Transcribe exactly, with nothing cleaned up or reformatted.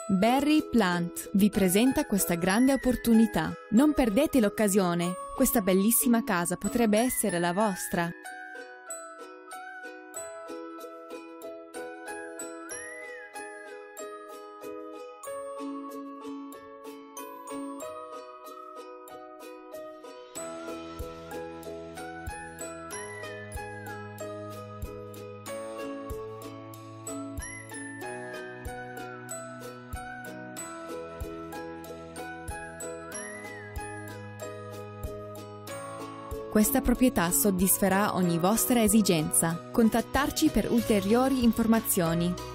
Berry Plant vi presenta questa grande opportunità. Non perdete l'occasione, questa bellissima casa potrebbe essere la vostra. Questa proprietà soddisferà ogni vostra esigenza. Contattarci per ulteriori informazioni.